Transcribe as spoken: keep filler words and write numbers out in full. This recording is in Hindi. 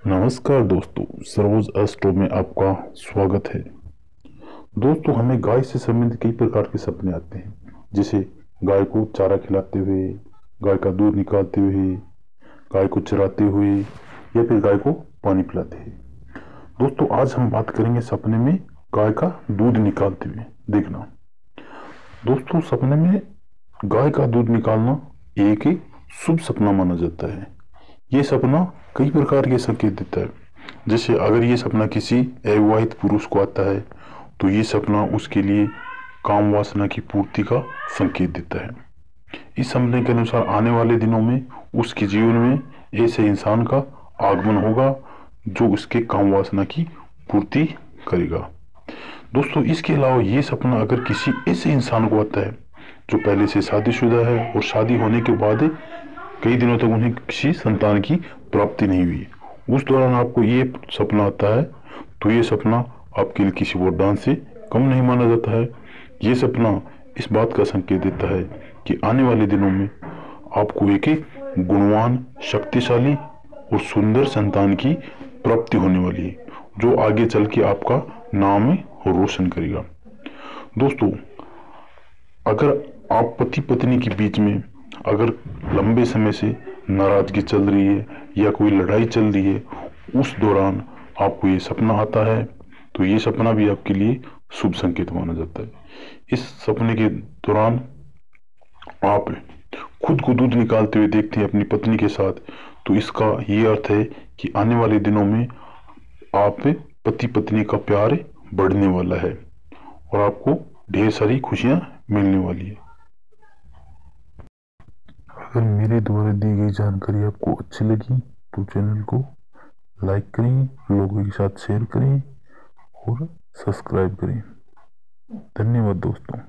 नमस्कार दोस्तों, सरोज एस्ट्रो में आपका स्वागत है। दोस्तों, हमें गाय से संबंधित कई प्रकार के सपने आते हैं, जैसे गाय को चारा खिलाते हुए, गाय का दूध निकालते हुए, गाय को चराते हुए या फिर गाय को पानी पिलाते हुए। दोस्तों, आज हम बात करेंगे सपने में गाय का दूध निकालते हुए। देखना दोस्तों, सपने में गाय का दूध निकालना एक शुभ सपना माना जाता है। ये सपना कई प्रकार के संकेत देता है। जैसे अगर ये सपना किसी अविवाहित पुरुष को आता है तो ये सपना उसके लिए काम वासना की पूर्ति का संकेत देता है। इस सपने के अनुसार आने वाले दिनों में उसके जीवन में ऐसे इंसान का आगमन होगा जो उसके काम वासना की पूर्ति करेगा। दोस्तों, इसके अलावा ये सपना अगर किसी ऐसे इंसान को आता है जो पहले से शादीशुदा है और शादी होने के बाद कई दिनों तक उन्हें किसी संतान की प्राप्ति नहीं हुई, उस दौरान आपको ये सपना आता है, तो ये सपना आपके लिए किसी वरदान से कम नहीं माना जाता है। ये सपना इस बात का संकेत देता है कि आने वाले दिनों में आपको एक गुणवान, शक्तिशाली और सुंदर संतान की प्राप्ति होने वाली है, जो आगे चल के आपका नाम रोशन करेगा। दोस्तों, अगर आप पति पत्नी के बीच में अगर लंबे समय से नाराजगी चल रही है या कोई लड़ाई चल रही है, उस दौरान आपको ये सपना आता है, तो ये सपना भी आपके लिए शुभ संकेत माना जाता है। इस सपने के दौरान आप खुद को दूध निकालते हुए देखते हैं अपनी पत्नी के साथ, तो इसका ये अर्थ है कि आने वाले दिनों में आप पति पत्नी का प्यार बढ़ने वाला है और आपको ढेर सारी खुशियां मिलने वाली है। अगर मेरे द्वारा दी गई जानकारी आपको अच्छी लगी तो चैनल को लाइक करें, लोगों के साथ शेयर करें और सब्सक्राइब करें। धन्यवाद दोस्तों।